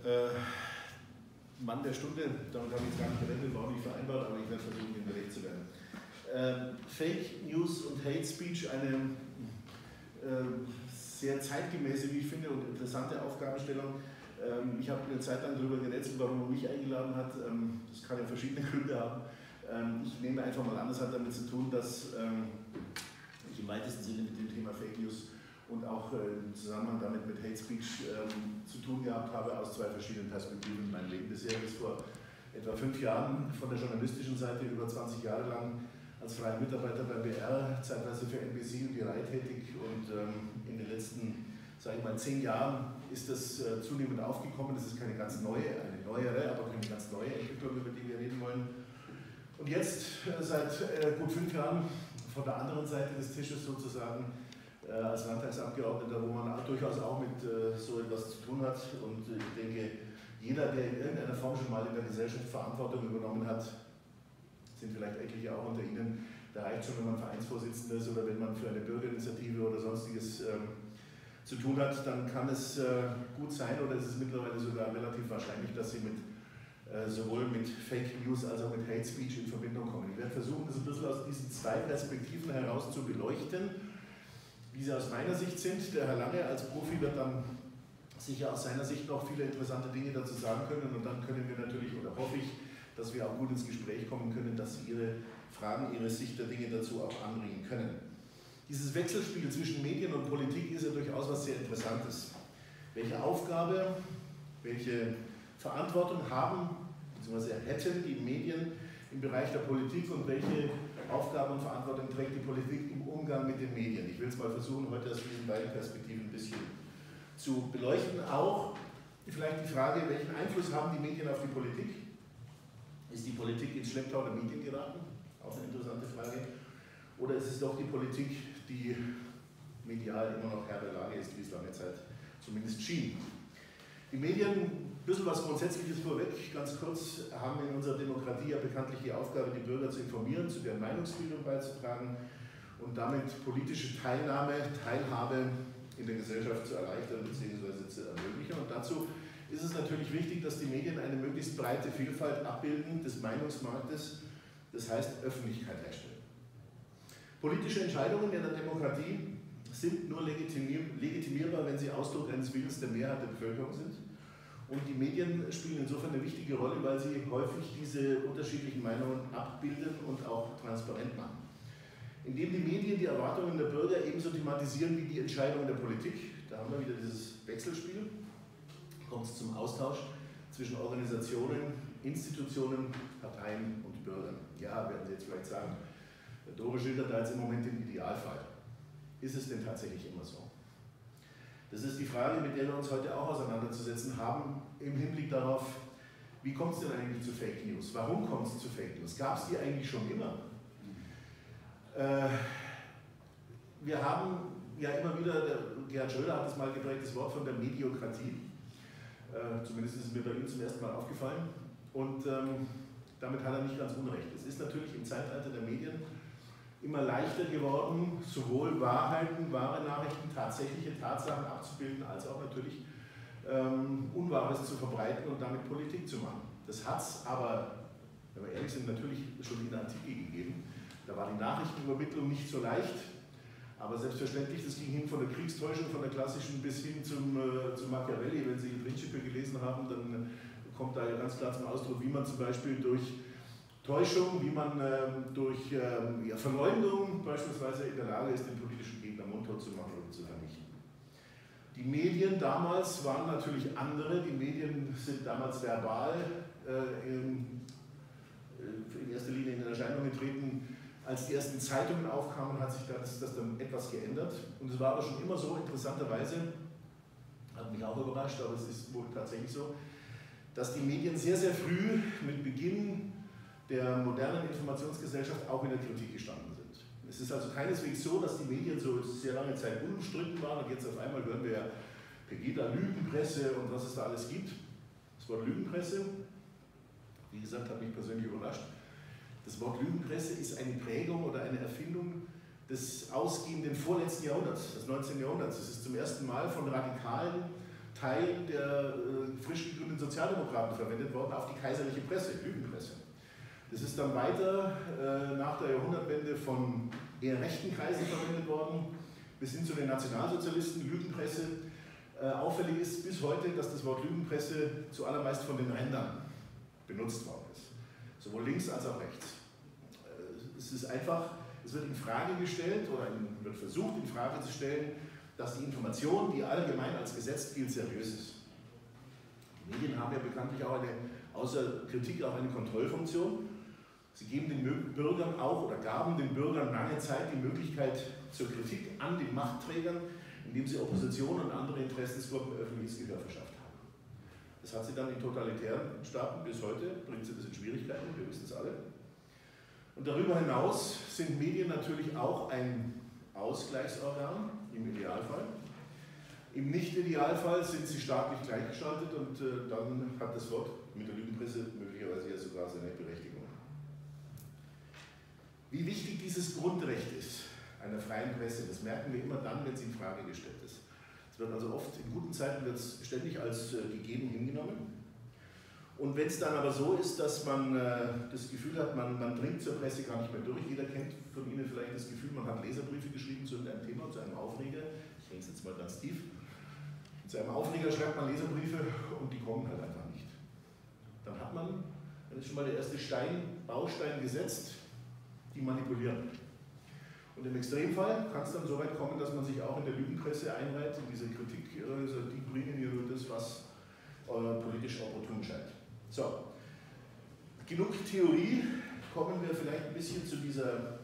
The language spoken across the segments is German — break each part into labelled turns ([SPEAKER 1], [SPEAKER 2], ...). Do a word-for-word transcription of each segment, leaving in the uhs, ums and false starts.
[SPEAKER 1] Äh, Mann der Stunde, damit habe ich jetzt gar nicht gerechnet, war nicht vereinbart, aber ich werde versuchen, ihm gerecht zu werden. Äh, Fake News und Hate Speech, eine äh, sehr zeitgemäße, wie ich finde, und interessante Aufgabenstellung. Ähm, ich habe eine Zeit lang darüber gerätselt, warum man mich eingeladen hat. Ähm, das kann ja verschiedene Gründe haben. Ähm, ich nehme einfach mal an, das hat damit zu tun, dass ähm, ich im weitesten Sinne mit dem Thema Fake News und auch äh, im Zusammenhang damit mit Hate Speech ähm, zu tun gehabt habe, aus zwei verschiedenen Perspektiven in meinem Leben bisher. Bis vor etwa fünf Jahren von der journalistischen Seite, über zwanzig Jahre lang als freier Mitarbeiter beim B R, zeitweise für N B C und die Rai tätig, und ähm, in den letzten, sage ich mal, zehn Jahren ist das äh, zunehmend aufgekommen. Das ist keine ganz neue, eine neuere, aber keine ganz neue Entwicklung, über die wir reden wollen. Und jetzt, äh, seit äh, gut fünf Jahren, von der anderen Seite des Tisches sozusagen, äh, als Landtagsabgeordneter, wo man auch durchaus auch mit äh, so etwas zu tun hat. Und äh, ich denke, jeder, der in irgendeiner Form schon mal in der Gesellschaft Verantwortung übernommen hat, sind vielleicht etliche auch unter Ihnen, da reicht schon, wenn man Vereinsvorsitzender ist oder wenn man für eine Bürgerinitiative oder sonstiges ähm, zu tun hat, dann kann es äh, gut sein, oder es ist mittlerweile sogar relativ wahrscheinlich, dass Sie mit, äh, sowohl mit Fake News als auch mit Hate Speech in Verbindung kommen. Ich werde versuchen, das ein bisschen aus diesen zwei Perspektiven heraus zu beleuchten, wie sie aus meiner Sicht sind. Der Herr Lange als Profi wird dann sicher aus seiner Sicht noch viele interessante Dinge dazu sagen können, und dann können wir natürlich, oder hoffe ich, dass wir auch gut ins Gespräch kommen können, dass Sie Ihre Fragen, Ihre Sicht der Dinge dazu auch anbringen können. Dieses Wechselspiel zwischen Medien und Politik ist ja durchaus was sehr Interessantes. Welche Aufgabe, welche Verantwortung haben bzw. hätten die Medien im Bereich der Politik, und welche Aufgabe und Verantwortung trägt die Politik im Umgang mit den Medien? Ich will es mal versuchen, heute aus diesen beiden Perspektiven ein bisschen zu beleuchten. Auch vielleicht die Frage, welchen Einfluss haben die Medien auf die Politik? Ist die Politik ins Schlepptau der Medien geraten? Auch eine interessante Frage. Oder ist es doch die Politik, die medial immer noch Herr der Lage ist, wie es lange Zeit zumindest schien? Die Medien, ein bisschen was Grundsätzliches vorweg, ganz kurz, haben in unserer Demokratie ja bekanntlich die Aufgabe, die Bürger zu informieren, zu deren Meinungsbildung beizutragen und damit politische Teilnahme, Teilhabe in der Gesellschaft zu erleichtern bzw. zu ermöglichen. Und dazu ist es natürlich wichtig, dass die Medien eine möglichst breite Vielfalt abbilden des Meinungsmarktes, das heißt Öffentlichkeit herstellen. Politische Entscheidungen in der Demokratie sind nur legitimier legitimierbar, wenn sie Ausdruck eines Willens der Mehrheit der Bevölkerung sind. Und die Medien spielen insofern eine wichtige Rolle, weil sie häufig diese unterschiedlichen Meinungen abbilden und auch transparent machen. Indem die Medien die Erwartungen der Bürger ebenso thematisieren wie die Entscheidungen der Politik, da haben wir wieder dieses Wechselspiel, kommt es zum Austausch zwischen Organisationen, Institutionen, Parteien und Bürgern. Ja, werden Sie jetzt vielleicht sagen, der Dore schildert da jetzt im Moment den Idealfall. Ist es denn tatsächlich immer so? Das ist die Frage, mit der wir uns heute auch auseinanderzusetzen haben, im Hinblick darauf, wie kommt es denn eigentlich zu Fake News? Warum kommt es zu Fake News? Gab es die eigentlich schon immer? Äh, wir haben ja immer wieder, der Gerhard Schröder hat das mal geprägt, das Wort von der Mediokratie. Äh, zumindest ist es mir bei ihm zum ersten Mal aufgefallen. Und ähm, damit hat er nicht ganz unrecht. Es ist natürlich im Zeitalter der Medien immer leichter geworden, sowohl Wahrheiten, wahre Nachrichten, tatsächliche Tatsachen abzubilden, als auch natürlich ähm, Unwahres zu verbreiten und damit Politik zu machen. Das hat es aber, wenn wir ehrlich sind, natürlich schon in der Antike gegeben. Da war die Nachrichtenübermittlung nicht so leicht, aber selbstverständlich, das ging hin von der Kriegstäuschung, von der klassischen bis hin zum, äh, zum Machiavelli. Wenn Sie die Principe gelesen haben, dann kommt da ja ganz klar zum Ausdruck, wie man zum Beispiel durch Täuschung, wie man ähm, durch ähm, ja, Verleumdung beispielsweise in der Lage ist, den politischen Gegner mundtot zu machen oder zu vernichten. Die Medien damals waren natürlich andere. Die Medien sind damals verbal äh, in, in erster Linie in Erscheinung getreten. Als die ersten Zeitungen aufkamen, hat sich das, das dann etwas geändert. Und es war aber schon immer so, interessanterweise, hat mich auch überrascht, aber es ist wohl tatsächlich so, dass die Medien sehr, sehr früh mit Beginn der modernen Informationsgesellschaft auch in der Kritik gestanden sind. Es ist also keineswegs so, dass die Medien so sehr lange Zeit unumstritten waren und jetzt auf einmal hören wir ja Pegida, Lügenpresse und was es da alles gibt. Das Wort Lügenpresse, wie gesagt, hat mich persönlich überrascht. Das Wort Lügenpresse ist eine Prägung oder eine Erfindung des ausgehenden vorletzten Jahrhunderts, des neunzehnten Jahrhunderts. Es ist zum ersten Mal von Radikalen Teilen der äh, frisch gegründeten Sozialdemokraten verwendet worden auf die kaiserliche Presse, Lügenpresse. Das ist dann weiter äh, nach der Jahrhundertwende von eher rechten Kreisen verwendet worden, bis hin zu den Nationalsozialisten, Lügenpresse. Äh, auffällig ist bis heute, dass das Wort Lügenpresse zuallermeist von den Rändern benutzt worden ist. Sowohl links als auch rechts. Äh, es ist einfach, es wird in Frage gestellt oder in, wird versucht in Frage zu stellen, dass die Information, die allgemein als Gesetz gilt, seriös ist. Die Medien haben ja bekanntlich auch eine, außer Kritik auch eine Kontrollfunktion. Sie geben den Bürgern auch oder gaben den Bürgern lange Zeit die Möglichkeit zur Kritik an den Machtträgern, indem sie Opposition und andere Interessensgruppen öffentliches Gehör verschafft haben. Das hat sie dann in totalitären Staaten bis heute, bringt sie das in Schwierigkeiten, wir wissen es alle. Und darüber hinaus sind Medien natürlich auch ein Ausgleichsorgan, im Idealfall. Im Nicht-Idealfall sind sie staatlich gleichgeschaltet und äh, dann hat das Wort mit der Lügenpresse möglicherweise ja sogar seine Berechtigung. Wie wichtig dieses Grundrecht ist, einer freien Presse, das merken wir immer dann, wenn sie in Frage gestellt ist. Es wird also oft, in guten Zeiten wird es ständig als äh, gegeben hingenommen. Und wenn es dann aber so ist, dass man äh, das Gefühl hat, man, man dringt zur Presse gar nicht mehr durch, jeder kennt von Ihnen vielleicht das Gefühl, man hat Leserbriefe geschrieben zu irgendeinem Thema, zu einem Aufreger, ich hänge es jetzt mal ganz tief, zu einem Aufreger schreibt man Leserbriefe und die kommen halt einfach nicht. Dann hat man, dann ist schon mal der erste Stein, Baustein gesetzt, die manipulieren. Und im Extremfall kann es dann so weit kommen, dass man sich auch in der Lügenpresse einreiht, in diese Kritik, also die bringen ja nur das, was äh, politisch opportun scheint. So, genug Theorie, kommen wir vielleicht ein bisschen zu dieser,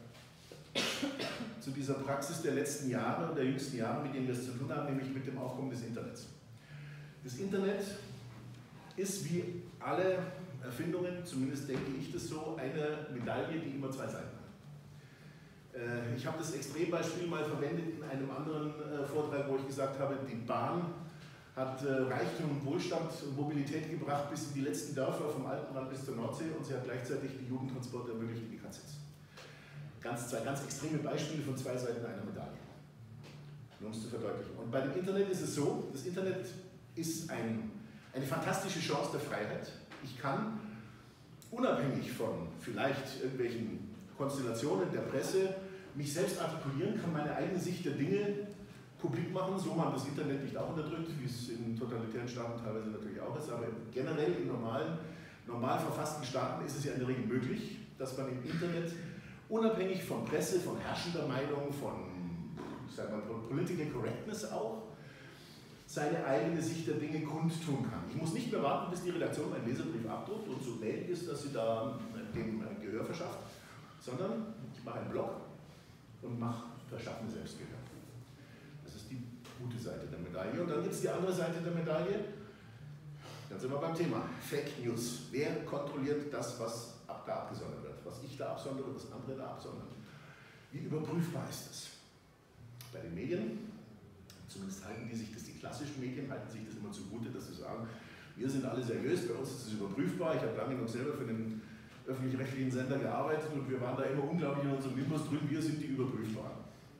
[SPEAKER 1] zu dieser Praxis der letzten Jahre, der jüngsten Jahre, mit denen wir es zu tun haben, nämlich mit dem Aufkommen des Internets. Das Internet ist wie alle Erfindungen, zumindest denke ich das so, eine Medaille, die immer zwei Seiten hat. Äh, ich habe das Extrembeispiel mal verwendet in einem anderen äh, Vortrag, wo ich gesagt habe, die Bahn hat äh, Reichtum und Wohlstand und Mobilität gebracht bis in die letzten Dörfer vom Alpenrand bis zur Nordsee und sie hat gleichzeitig die Jugendtransport ermöglicht in die K Zs. Ganz, zwei ganz extreme Beispiele von zwei Seiten einer Medaille, nur um es zu verdeutlichen. Und bei dem Internet ist es so, das Internet ist ein, eine fantastische Chance der Freiheit. Ich kann unabhängig von vielleicht irgendwelchen Konstellationen der Presse mich selbst artikulieren, kann meine eigene Sicht der Dinge publik machen, so man das Internet nicht auch unterdrückt, wie es in totalitären Staaten teilweise natürlich auch ist, aber generell in normalen, normal verfassten Staaten ist es ja in der Regel möglich, dass man im Internet unabhängig von Presse, von herrschender Meinung, von sagen wir mal, Political Correctness auch, seine eigene Sicht der Dinge kundtun kann. Ich muss nicht mehr warten, bis die Redaktion einen Leserbrief abdruckt und so gnädig ist, dass sie da dem Gehör verschafft, sondern ich mache einen Blog und mache, verschaffe mir selbst Gehör. Das ist die gute Seite der Medaille. Und dann gibt es die andere Seite der Medaille. Dann sind wir beim Thema Fake News. Wer kontrolliert das, was ab da abgesondert wird? Was ich da absondere und das andere da absondern? Wie überprüfbar ist das? Bei den Medien, zumindest halten die sich das, die klassischen Medien halten sich das immer zugute, dass sie sagen, wir sind alle seriös, bei uns ist es überprüfbar. Ich habe lange noch selber für den öffentlich-rechtlichen Sender gearbeitet und wir waren da immer unglaublich in unserem Nimbus drin, wir sind die Überprüfbaren.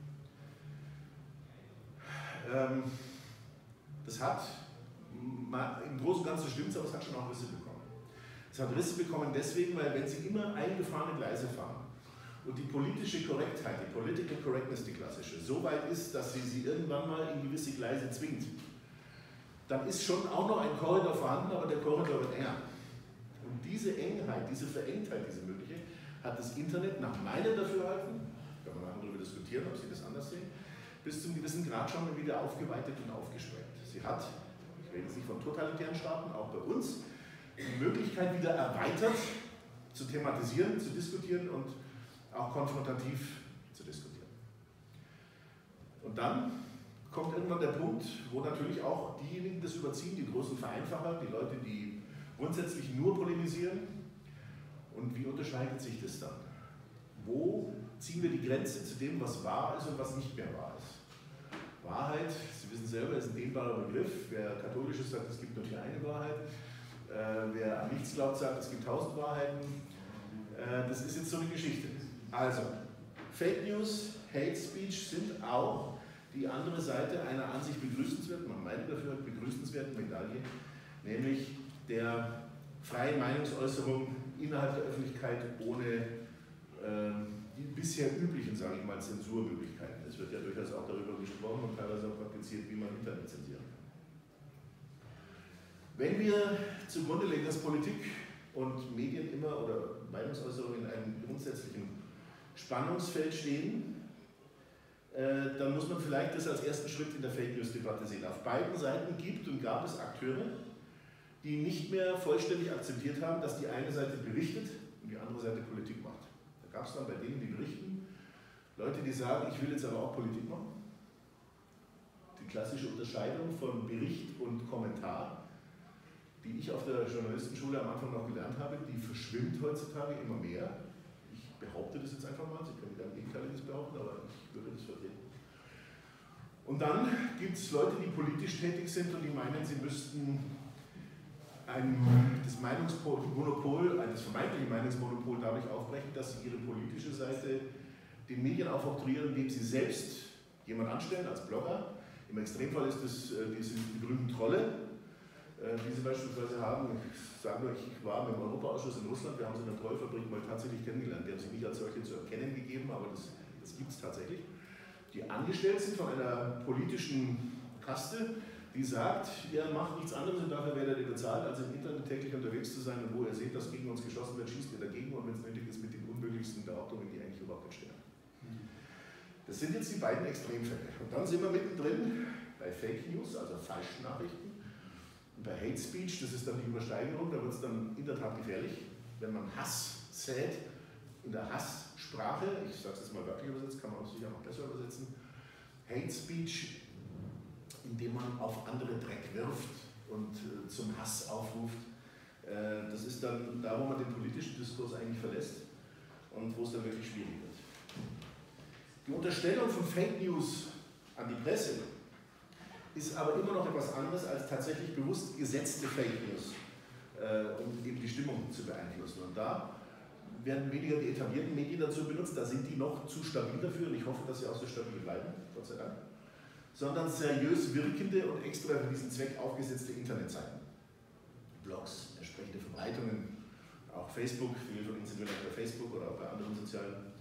[SPEAKER 1] Ähm, das hat, im Großen und Ganzen stimmt es, aber es hat schon auch Risse bekommen. Es hat Risse bekommen deswegen, weil wenn Sie immer eingefahrene Gleise fahren und die politische Korrektheit, die Political Correctness, die klassische, so weit ist, dass sie sie irgendwann mal in gewisse Gleise zwingt, dann ist schon auch noch ein Korridor vorhanden, aber der Korridor wird enger. Und diese Engheit, diese Verengtheit, diese mögliche, hat das Internet nach meinem Dafürhalten, kann man nachher darüber diskutieren, ob Sie das anders sehen, bis zum gewissen Grad schon wieder aufgeweitet und aufgesprengt. Sie hat, ich rede jetzt nicht von totalitären Staaten, auch bei uns, die Möglichkeit wieder erweitert, zu thematisieren, zu diskutieren und auch konfrontativ zu diskutieren. Und dann kommt irgendwann der Punkt, wo natürlich auch diejenigen das überziehen, die großen Vereinfacher, die Leute, die grundsätzlich nur polemisieren. Und wie unterscheidet sich das dann? Wo ziehen wir die Grenze zu dem, was wahr ist und was nicht mehr wahr ist? Wahrheit, Sie wissen selber, ist ein dehnbarer Begriff. Wer katholisch ist, sagt, es gibt nur die eine Wahrheit. Äh, wer an nichts glaubt, sagt, es gibt tausend Wahrheiten. Äh, das ist jetzt so eine Geschichte. Also, Fake News, Hate Speech sind auch die andere Seite einer an sich begrüßenswerten, man meint dafür begrüßenswerten Medaille, nämlich der freien Meinungsäußerung innerhalb der Öffentlichkeit ohne äh, die bisher üblichen, sage ich mal, Zensurmöglichkeiten. Es wird ja durchaus auch darüber gesprochen und teilweise auch praktiziert, wie man Internet zensieren kann. Wenn wir zugrunde legen, dass Politik und Medien immer oder Meinungsäußerung in einem grundsätzlichen Spannungsfeld stehen, äh, dann muss man vielleicht das als ersten Schritt in der Fake News Debatte sehen. Auf beiden Seiten gibt und gab es Akteure, die nicht mehr vollständig akzeptiert haben, dass die eine Seite berichtet und die andere Seite Politik macht. Da gab es dann bei denen, die berichten, Leute, die sagen, ich will jetzt aber auch Politik machen. Die klassische Unterscheidung von Bericht und Kommentar, die ich auf der Journalistenschule am Anfang noch gelernt habe, die verschwimmt heutzutage immer mehr. Ich behaupte das jetzt einfach mal, Sie können gar nicht Gegenteiliges behaupten, aber ich würde das vertreten. Und dann gibt es Leute, die politisch tätig sind und die meinen, sie müssten ein, das Meinungsmonopol, das vermeintliche Meinungsmonopol dadurch aufbrechen, dass sie ihre politische Seite den Medien aufoktroyieren, indem sie selbst jemanden anstellen als Blogger. Im Extremfall ist es äh, diese berühmten Trolle, äh, die sie beispielsweise haben. Ich sage nur, ich war mit dem Europaausschuss in Russland, wir haben sie in der Trollfabrik mal tatsächlich kennengelernt. Die haben sich nicht als solche zu erkennen gegeben, aber das, das gibt es tatsächlich. Die angestellt sind von einer politischen Kaste, die sagt, ihr macht nichts anderes und dafür werdet ihr bezahlt, als im Internet täglich unterwegs zu sein und wo ihr seht, dass gegen uns geschossen wird, schießt ihr dagegen und wenn es nötig ist, mit den unmöglichsten Behauptungen, die eigentlich überhaupt nicht stimmen. Das sind jetzt die beiden Extremfälle. Und dann sind wir mittendrin bei Fake News, also falschen Nachrichten, und bei Hate Speech, das ist dann die Übersteigerung, da wird es dann in der Tat gefährlich, wenn man Hass sät, in der Hasssprache, ich sage es jetzt mal wörtlich übersetzt, kann man auch sicher noch besser übersetzen, Hate Speech, indem man auf andere Dreck wirft und äh, zum Hass aufruft. Äh, das ist dann da, wo man den politischen Diskurs eigentlich verlässt und wo es dann wirklich schwierig wird. Die Unterstellung von Fake News an die Presse ist aber immer noch etwas anderes als tatsächlich bewusst gesetzte Fake News, äh, um eben die Stimmung zu beeinflussen. Und da werden weniger die etablierten Medien dazu benutzt, da sind die noch zu stabil dafür und ich hoffe, dass sie auch so stabil bleiben, Gott sei Dank. Sondern seriös wirkende und extra für diesen Zweck aufgesetzte Internetseiten. Blogs, entsprechende Verbreitungen, auch Facebook, viele von Ihnen sind vielleicht bei Facebook oder auch bei anderen sozialen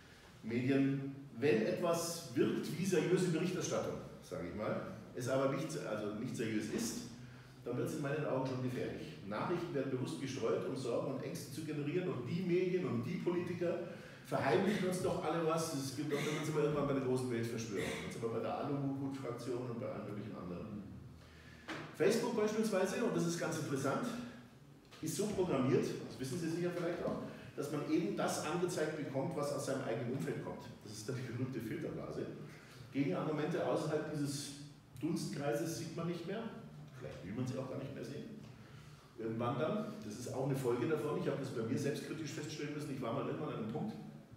[SPEAKER 1] Medien. Wenn etwas wirkt wie seriöse Berichterstattung, sage ich mal, es aber nicht, also nicht seriös ist, dann wird es in meinen Augen schon gefährlich. Nachrichten werden bewusst gestreut, um Sorgen und Ängste zu generieren und die Medien und die Politiker verheimlichen uns doch alle was. Es gibt doch, dann sind wir irgendwann bei der großen Weltverschwörung. Dann sind wir bei der Aluhut-Fraktion und bei allen möglichen anderen. Facebook beispielsweise, und das ist ganz interessant, ist so programmiert, das wissen Sie sicher vielleicht auch, dass man eben das angezeigt bekommt, was aus seinem eigenen Umfeld kommt. Das ist dann die berühmte Filterblase. Gegenargumente außerhalb dieses Dunstkreises sieht man nicht mehr. Vielleicht will man sie auch gar nicht mehr sehen. Irgendwann dann, das ist auch eine Folge davon, ich habe das bei mir selbstkritisch feststellen müssen, ich war mal irgendwann an einem Punkt,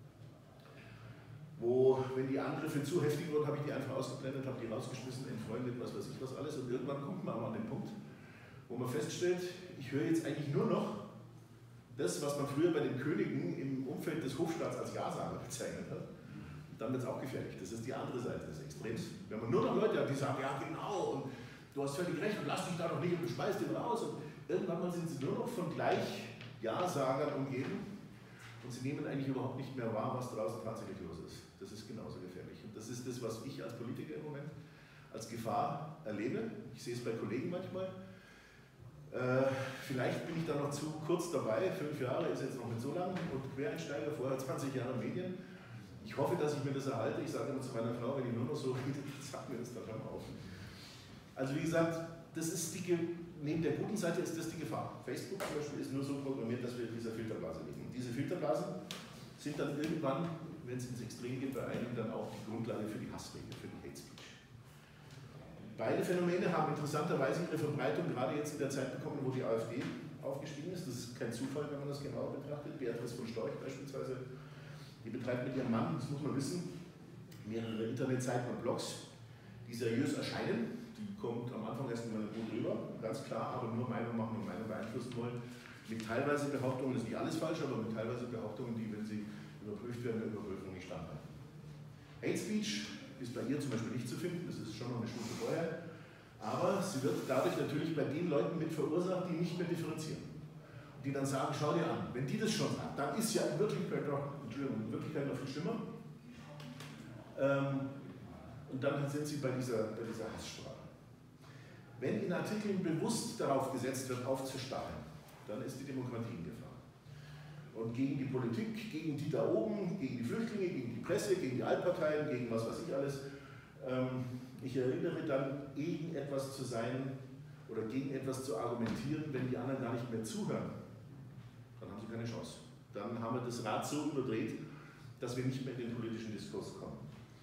[SPEAKER 1] wo, wenn die Angriffe zu heftig wurden, habe ich die einfach ausgeblendet, habe die rausgeschmissen, entfreundet, was weiß ich was alles. Und irgendwann kommt man aber an den Punkt, wo man feststellt, ich höre jetzt eigentlich nur noch das, was man früher bei den Königen im Umfeld des Hofstaats als Ja-Sager bezeichnet hat. Und dann wird es auch gefährlich. Das ist die andere Seite des Extrems. Wenn man nur noch Leute hat, die sagen, ja genau, und du hast völlig recht und lass dich da doch nicht und du schmeißt den raus. Und irgendwann mal sind sie nur noch von gleich Ja-Sagern umgeben und sie nehmen eigentlich überhaupt nicht mehr wahr, was draußen tatsächlich los ist. Das ist genauso gefährlich. Und das ist das, was ich als Politiker im Moment als Gefahr erlebe. Ich sehe es bei Kollegen manchmal. Äh, vielleicht bin ich da noch zu kurz dabei. Fünf Jahre ist jetzt noch nicht so lang und Quereinsteiger, vorher zwanzig Jahre Medien. Ich hoffe, dass ich mir das erhalte. Ich sage immer zu meiner Frau, wenn ich nur noch so rede, sag mir das dann schon auf. Also wie gesagt, das ist die, neben der guten Seite ist das die Gefahr. Facebook zum Beispiel ist nur so programmiert, dass wir in dieser Filterblase liegen. Und diese Filterblasen sind dann irgendwann, wenn es ins Extrem geht, bei einigen dann auch die Grundlage für die Hassrede, für die Hate Speech. Beide Phänomene haben interessanterweise ihre Verbreitung gerade jetzt in der Zeit bekommen, wo die AfD aufgestiegen ist. Das ist kein Zufall, wenn man das genauer betrachtet. Beatrice von Storch beispielsweise, die betreibt mit ihrem Mann, das muss man wissen, mehrere Internetseiten und Blogs, die seriös erscheinen. Die kommt am Anfang erst mal gut rüber, ganz klar, aber nur Meinung machen und Meinung beeinflussen wollen. Mit teilweise Behauptungen, das ist nicht alles falsch, aber mit teilweise Behauptungen, die, wenn sie überprüft werden, der Überprüfung nicht standhalten. Hate Speech ist bei ihr zum Beispiel nicht zu finden, das ist schon noch eine Stufe vorher. Aber sie wird dadurch natürlich bei den Leuten mit verursacht, die nicht mehr differenzieren. Die dann sagen, schau dir an, wenn die das schon sagen, dann ist ja in Wirklichkeit noch, Entschuldigung, in Wirklichkeit noch viel schlimmer. Ähm, und dann sind sie bei dieser, bei dieser Hasssprache. Wenn in Artikeln bewusst darauf gesetzt wird, aufzustacheln, dann ist die Demokratie in Gefahr. Und gegen die Politik, gegen die da oben, gegen die Flüchtlinge, gegen die Presse, gegen die Altparteien, gegen was weiß ich alles, ähm, ich erinnere dann, gegen etwas zu sein oder gegen etwas zu argumentieren, wenn die anderen gar nicht mehr zuhören, dann haben sie keine Chance. Dann haben wir das Rad so überdreht, dass wir nicht mehr in den politischen Diskurs kommen.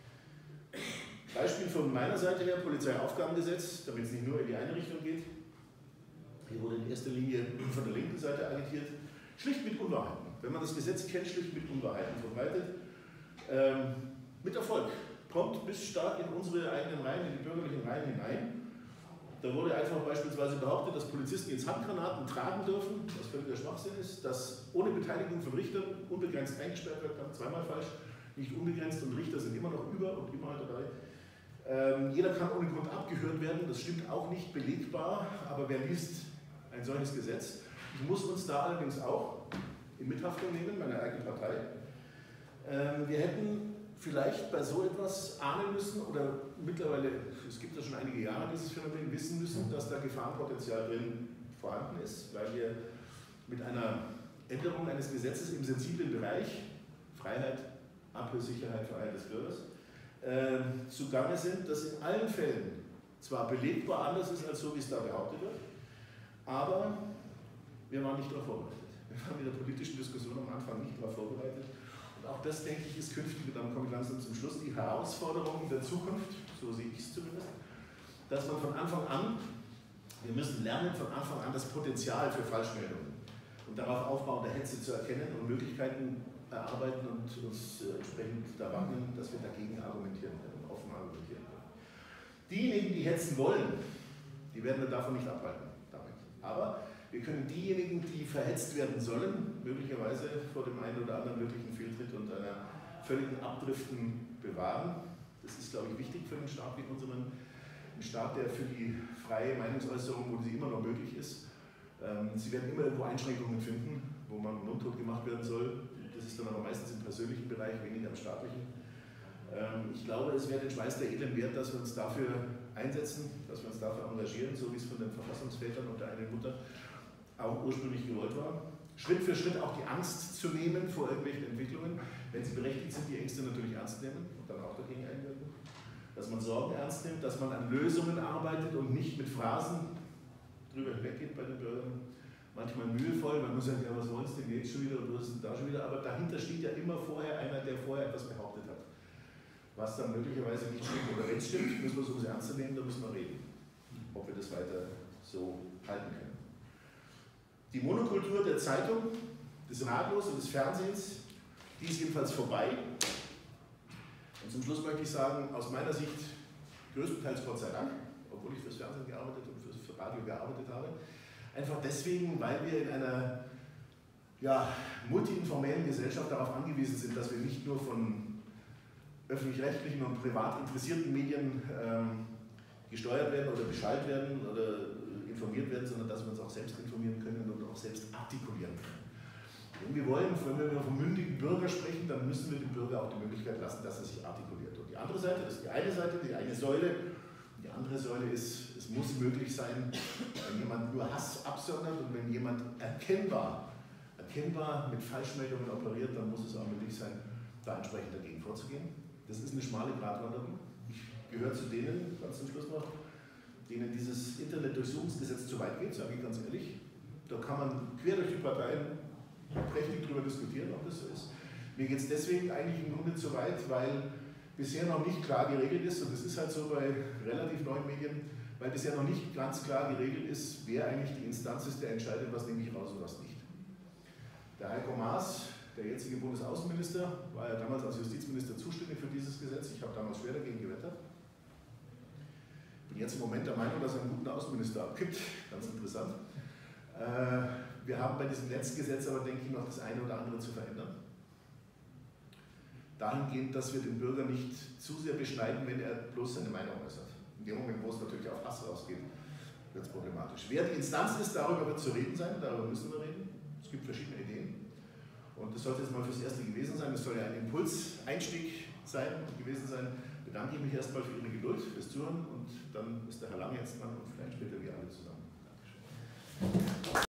[SPEAKER 1] Beispiel von meiner Seite her, Polizeiaufgabengesetz, damit es nicht nur in die eine Richtung geht. Hier wurde in erster Linie von der linken Seite agitiert, schlicht mit Unwahrheiten. Wenn man das Gesetz kennt, schlicht mit Unwahrheiten verbreitet. Ähm, mit Erfolg. Kommt bis stark in unsere eigenen Reihen, in die bürgerlichen Reihen hinein. Da wurde einfach beispielsweise behauptet, dass Polizisten jetzt Handgranaten tragen dürfen, was völliger Schwachsinn ist, dass ohne Beteiligung von Richtern unbegrenzt eingesperrt wird, zweimal falsch, nicht unbegrenzt und Richter sind immer noch über und immer dabei. Ähm, jeder kann ohne Grund abgehört werden, das stimmt auch nicht belegbar, aber wer liest ein solches Gesetz? Ich muss uns da allerdings auch in Mithaftung nehmen, meine eigene Partei. Ähm, wir hätten vielleicht bei so etwas ahnen müssen oder mittlerweile, es gibt ja schon einige Jahre dieses Phänomen, wissen müssen, dass da Gefahrenpotenzial drin vorhanden ist, weil wir mit einer Änderung eines Gesetzes im sensiblen Bereich, Freiheit, Abhörsicherheit, Freiheit des Bürgers, äh, zugange sind, das in allen Fällen zwar belegbar anders ist als so, wie es da behauptet wird, aber wir waren nicht darauf vorbereitet. Wir waren in der politischen Diskussion am Anfang nicht darauf vorbereitet. Und auch das, denke ich, ist künftig, und dann komme ich langsam zum Schluss, die Herausforderung der Zukunft, so sehe ich es zumindest, dass man von Anfang an, wir müssen lernen, von Anfang an das Potenzial für Falschmeldungen und darauf aufbauen, der Hetze zu erkennen und Möglichkeiten erarbeiten und uns äh, entsprechend da wappnen, dass wir dagegen argumentieren können, offen argumentieren können. Diejenigen, die hetzen wollen, die werden wir davon nicht abhalten damit. Aber wir können diejenigen, die verhetzt werden sollen, möglicherweise vor dem einen oder anderen wirklichen Fehltritt und einer völligen Abdriften bewahren. Das ist, glaube ich, wichtig für einen Staat wie unseren, ein Staat, der für die freie Meinungsäußerung, wo sie immer noch möglich ist. Ähm, sie werden immer irgendwo Einschränkungen finden, wo man mundtot gemacht werden soll. Das ist dann aber meistens im persönlichen Bereich, weniger im staatlichen. Ähm, ich glaube, es wäre den Schweiß der Edlen wert, dass wir uns dafür einsetzen, dass wir uns dafür engagieren, so wie es von den Verfassungsvätern und der einen Mutter auch ursprünglich gewollt war. Schritt für Schritt auch die Angst zu nehmen vor irgendwelchen Entwicklungen, wenn sie berechtigt sind, die Ängste natürlich ernst nehmen und dann auch dagegen einwirken. Dass man Sorgen ernst nimmt, dass man an Lösungen arbeitet und nicht mit Phrasen drüber hinweggeht bei den Bürgern. Manchmal mühevoll, man muss sagen, ja, was wollen Sie denn jetzt schon wieder oder was ist denn da schon wieder, aber dahinter steht ja immer vorher einer, der vorher etwas behauptet hat. Was dann möglicherweise nicht stimmt. Oder wenn es stimmt, müssen wir es, um es ernst zu nehmen, da müssen wir reden, ob wir das weiter so halten können. Die Monokultur der Zeitung, des Radios und des Fernsehens, die ist jedenfalls vorbei. Und zum Schluss möchte ich sagen, aus meiner Sicht größtenteils Gott sei Dank, obwohl ich fürs Fernsehen gearbeitet und fürs Radio gearbeitet habe. Einfach deswegen, weil wir in einer ja, multi-informellen Gesellschaft darauf angewiesen sind, dass wir nicht nur von öffentlich-rechtlichen und privat interessierten Medien ähm, gesteuert werden oder beschallt werden oder informiert werden, sondern dass wir uns auch selbst informieren können und auch selbst artikulieren können. Und wir wollen, wenn wir vom mündigen Bürger sprechen, dann müssen wir dem Bürger auch die Möglichkeit lassen, dass er sich artikuliert. Und die andere Seite, das ist die eine Seite, die eine Säule. Die andere Säule ist, es muss möglich sein, wenn jemand nur Hass absondert und wenn jemand erkennbar, erkennbar mit Falschmeldungen operiert, dann muss es auch möglich sein, da entsprechend dagegen vorzugehen. Das ist eine schmale Gratwanderung. Ich gehöre zu denen, ganz zum Schluss noch, denen dieses Internetdurchsuchungsgesetz zu weit geht, sage ich ganz ehrlich. Da kann man quer durch die Parteien prächtig darüber diskutieren, ob das so ist. Mir geht es deswegen eigentlich im Grunde zu weit, weil bisher noch nicht klar geregelt ist, und das ist halt so bei relativ neuen Medien, weil bisher noch nicht ganz klar geregelt ist, wer eigentlich die Instanz ist, der entscheidet, was nehme ich raus und was nicht. Der Heiko Maas, der jetzige Bundesaußenminister, war ja damals als Justizminister zuständig für dieses Gesetz. Ich habe damals schwer dagegen gewettert. Ich bin jetzt im Moment der Meinung, dass er einen guten Außenminister abgibt. Ganz interessant. Wir haben bei diesem Netzgesetz aber, denke ich, noch das eine oder andere zu verändern. dahingehend, dass wir den Bürger nicht zu sehr beschneiden, wenn er bloß seine Meinung äußert. In dem Moment, wo es natürlich auf Hass rausgeht, wird es problematisch. Wer die Instanz ist, darüber wird zu reden sein, darüber müssen wir reden. Es gibt verschiedene Ideen. Und das sollte jetzt mal fürs Erste gewesen sein. Es soll ja ein Impulseinstieg sein, gewesen sein. Bedanke ich mich erstmal für Ihre Geduld, fürs Zuhören und dann ist der Herr Lange jetzt dran und vielleicht später wir alle zusammen. Dankeschön.